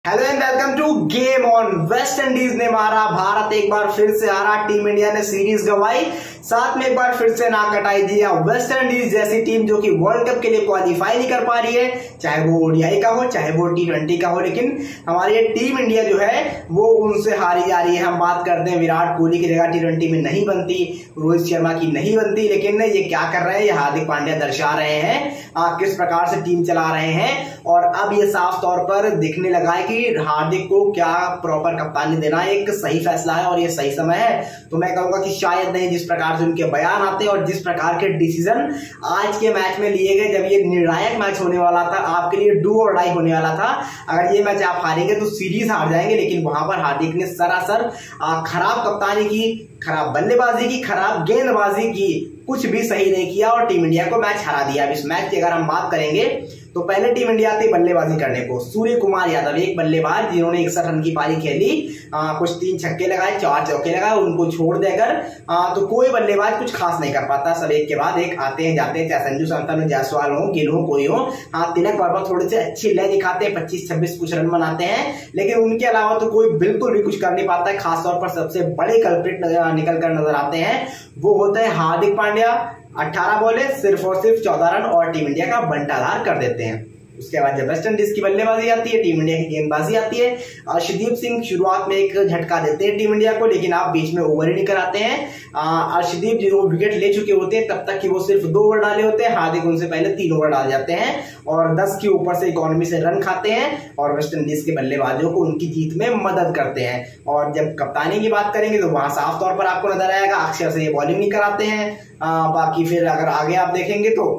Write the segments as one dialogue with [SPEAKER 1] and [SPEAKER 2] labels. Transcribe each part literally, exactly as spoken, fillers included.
[SPEAKER 1] Hello and welcome to game on. West Indies ने मारा, भारत एक बार फिर से हारा, टीम इंडिया ने सीरीज गंवाई, साथ में एक बार फिर से नाक कटाई दिया। वेस्ट इंडीज जैसी टीम जो कि वर्ल्ड कप के लिए क्वालिफाई नहीं कर पा रही है, चाहे वो ओडीआई का हो चाहे वो टी ट्वेंटी का हो, लेकिन हमारी ये टीम इंडिया जो है वो उनसे हारी जा रही है। हम बात करते हैं विराट कोहली की जगह टी ट्वेंटी में नहीं बनती, रोहित शर्मा की नहीं बनती, लेकिन ये क्या कर रहे हैं, ये हार्दिक पांड्या दर्शा रहे हैं आ, किस प्रकार से टीम चला रहे हैं। और अब ये साफ तौर पर दिखने लगा है कि हार्दिक को क्या प्रॉपर कप्तानी देना एक सही फैसला है और ये सही समय है। तो मैं कहूंगा कि शायद नहीं, जिस प्रकार से उनके बयान आते हैं और जिस प्रकार के डिसीजन आज के मैच में लिए गए, जब ये निर्णायक मैच होने वाला था, आपके लिए डू और डाई होने वाला था, अगर ये मैच आप हारेंगे तो सीरीज हार जाएंगे, लेकिन वहां पर हार्दिक ने सरासर खराब कप्तानी की, खराब बल्लेबाजी की, खराब गेंदबाजी की, कुछ भी सही नहीं किया और टीम इंडिया को मैच हरा दिया। अब इस मैच की अगर हम बात करेंगे तो पहले टीम इंडिया आती बल्लेबाजी करने को। सूर्य कुमार यादव एक बल्लेबाज जिन्होंने इकसठ रन की पारी खेली, आ, कुछ तीन छक्के लगाए, चार चौके लगाए, उनको छोड़ देकर आ, तो कोई बल्लेबाज कुछ खास नहीं कर पाता। सब एक के बाद एक आते हैं जाते हैं, चाहे संजू सैमसन हो, जायसवाल हो, गिल हो, कोई हो। हाँ, तिलक वर्मा थोड़े से अच्छी लय दिखाते हैं, पच्चीस छब्बीस कुछ रन बनाते हैं, लेकिन उनके अलावा तो कोई बिल्कुल भी कुछ कर नहीं पाता है। खासतौर पर सबसे बड़े कल्प्रिट निकल कर नजर आते हैं, वो होते हैं हार्दिक पांड्या। अठारह बॉले सिर्फ और सिर्फ चौदह रन और टीम इंडिया का बंटाधार कर देते हैं। उसके बाद जब वेस्ट इंडीज की बल्लेबाजी आती है, टीम इंडिया की गेंदबाजी आती है, अर्शदीप सिंह शुरुआत में एक झटका देते हैं टीम इंडिया को, लेकिन आप बीच में ओवर ही नहीं कराते हैं। अर्शदीप जो विकेट ले चुके होते हैं तब तक कि वो सिर्फ दो ओवर डाले होते हैं, हार्दिक उनसे पहले तीन ओवर डाल जाते हैं और दस के ऊपर से इकोनॉमी से रन खाते हैं और वेस्ट इंडीज के बल्लेबाजों को उनकी जीत में मदद करते हैं। और जब कप्तानी की बात करेंगे तो वहां साफ तौर पर आपको नजर आएगा अक्षर से ये बॉलिंग नहीं कराते हैं। आ, बाकी फिर अगर आगे आप देखेंगे तो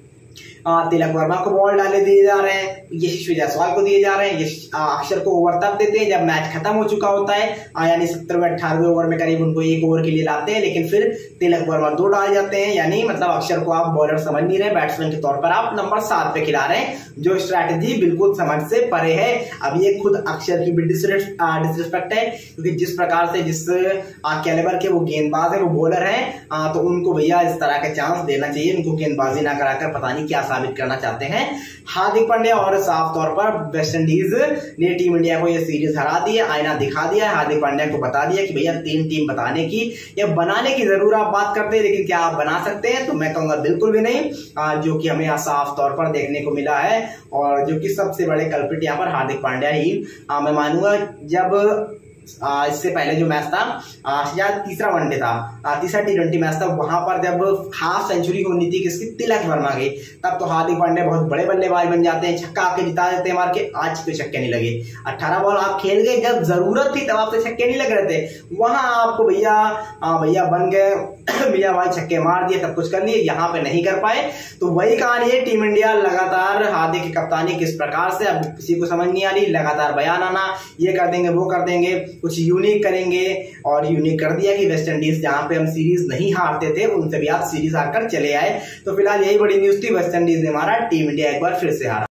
[SPEAKER 1] तिलक वर्मा को बॉल डाले दिए जा रहे हैं, यशस्वी जायसवाल को दिए जा रहे हैं, अक्षर को ओवर तब देते हैं जब मैच खत्म हो चुका होता है, यानी सत्तरवें अठारहवें ओवर में करीब उनको एक ओवर के लिए लाते हैं, लेकिन फिर तिलक वर्मा दो डाल जाते हैं। यानी मतलब अक्षर को आप बॉलर समझ नहीं रहे, बैट्समैन के तौर पर आप नंबर सात पे खिला रहे हैं, जो स्ट्रैटेजी बिल्कुल समझ से परे है। अब ये खुद अक्षर की भी डिसरिस्पेक्ट है, क्योंकि जिस प्रकार से जिस कैलिबर के वो गेंदबाज है, वो बॉलर है, तो उनको भैया इस तरह के चांस देना चाहिए, उनको गेंदबाजी ना कराकर पता नहीं क्या साबित करना चाहते हैं हार्दिक पांड्या। और साफ तौर पर वेस्ट इंडीज ने टीम इंडिया को यह सीरीज हरा दी है, आईना दिखा दिया है, हार्दिक पांड्या को बता दिया कि भैया तीन टीम बताने की या बनाने की जरूर आप बात करते हैं, लेकिन क्या आप बना सकते हैं? तो मैं कहूंगा बिल्कुल भी नहीं, जो कि हमें साफ तौर पर देखने को मिला है। और जो कि सबसे बड़े कल्प्रिट यहाँ पर हार्दिक पांड्या ही मैं मानूंगा। जब आ, इससे पहले जो मैच था, या तीसरा वनडे था, आ, तीसरा टी ट्वेंटी मैच था, वहां पर जब हाफ सेंचुरी होनी थी किसकी, तिलक वर्मा की, तब तो हार्दिक पांड्या बहुत बड़े बल्लेबाज बन जाते हैं, छक्का आके जिता देते हैं मार के। आज पे छक्के नहीं लगे, अट्ठारह बॉल आप खेल गए, जब जरूरत थी तब आपसे छक्के नहीं लग रहे थे, वहां आपको भैया भैया बन गए, भैया भाई छक्के मार दिए, सब कुछ कर लिए, यहाँ पे नहीं कर पाए। तो वही कहानी है, टीम इंडिया लगातार हार्दिक की कप्तानी किस प्रकार से, अब किसी को समझ नहीं आ रही, लगातार बयान आना, ये कर देंगे वो कर देंगे, कुछ यूनिक करेंगे, और यूनिक कर दिया कि वेस्ट इंडीज जहां पे हम सीरीज नहीं हारते थे उनसे भी आप सीरीज हारकर चले आए। तो फिलहाल यही बड़ी न्यूज थी, वेस्ट इंडीज ने मारा, टीम इंडिया एक बार फिर से हारा।